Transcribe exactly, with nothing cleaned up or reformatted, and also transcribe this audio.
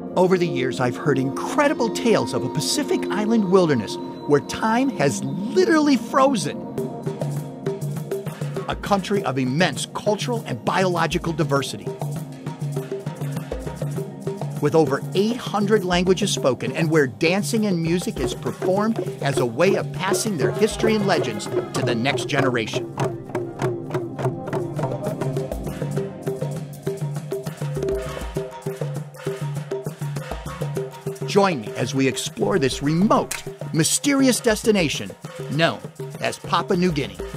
Over the years, I've heard incredible tales of a Pacific island wilderness where time has literally frozen. A country of immense cultural and biological diversity. With over eight hundred languages spoken, and where dancing and music is performed as a way of passing their history and legends to the next generation. Join me as we explore this remote, mysterious destination known as Papua New Guinea.